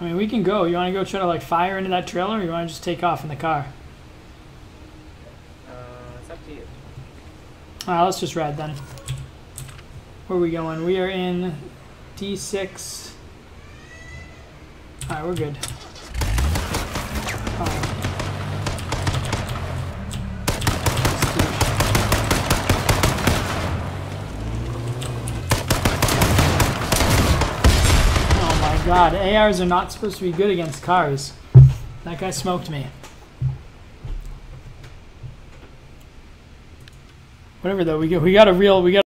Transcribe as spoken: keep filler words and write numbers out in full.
I mean, we can go. You want to go try to like fire into that trailer, or you want to just take off in the car? Uh, it's up to you. Alright, let's just ride then. Where are we going? We are in D six. Alright, we're good. Alright. Oh my god, A Rs are not supposed to be good against cars. That guy smoked me. Whatever though, we got we got a real we got